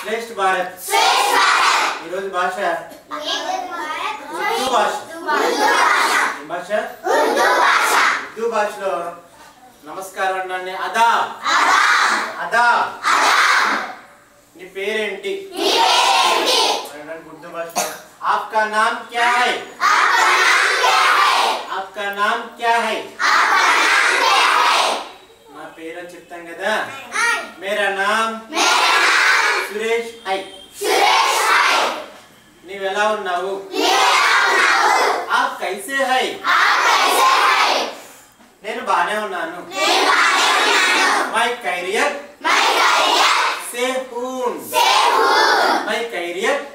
श्रेष्ठ भारत ఈరోజు భాష ఉర్దూ భాష ఉర్దూ భాషలో నమస్కారం అన్నానే అదాబ్ అదాబ్ నీ పేరేంటి ఉర్దూ భాషలో आपका नाम क्या है आपका नाम क्या है నా పేరు అని చెప్తాం కదా मेरा नाम సురేష్ है నీవెలా ఉన్నావు आप कैसे है నేను బానే ఉన్నాను मैं खैरियत से हूं मैं खैरियत